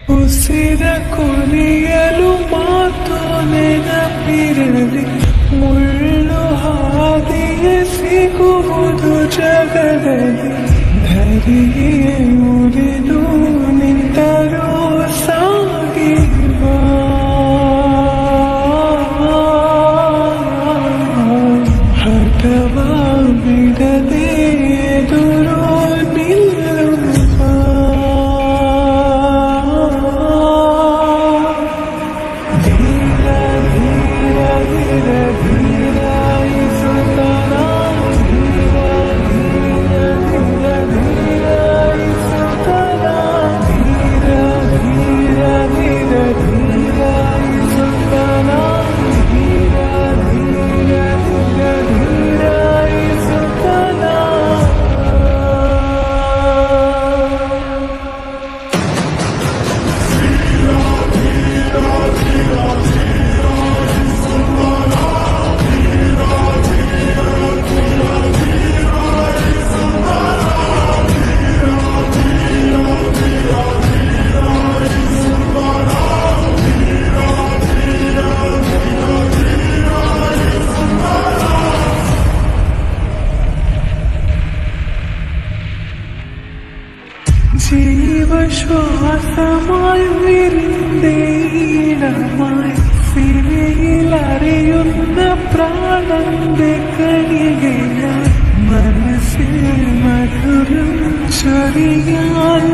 ಉಸಿರ ಕೊನೆಯಲು ಮಾತು ನೆನಪಿರಲಿ, ಮುಳ್ಳು ಹಾದಿಯೇ ಸಿಗುವುದು ಜಗದಲ್ಲಿ. ಧರಿಯೇ ಉರಿದು ನಿಂತರೂ ಸಾಗಿರುವ ಹಠವ ಬಿಡದೆ ಎದುರು ನಿಲ್ಲುವ ಧೀರ ಧೀರ ಧೀರ ಧೀರ ಇಸುತ್ತನ, ಧೀರ ಧೀರ ಧೀರ ಧೀರ ಇಸುತ್ತನ, ಧೀರ ಧೀರ ಧೀರ ಧೀರ ಇಸುತ್ತನ, ಧೀರ ಧೀರ ಧೀರ ಧೀರ ಇಸುತ್ತನ. ജീവ ശ്വാസമായി വിരുന്നേയിടമായി സിരയിലറിയുന്ന പ്രാണന്റെ കണികയായി മനസ്സിൽ മധുരം ചൊരിയാൻ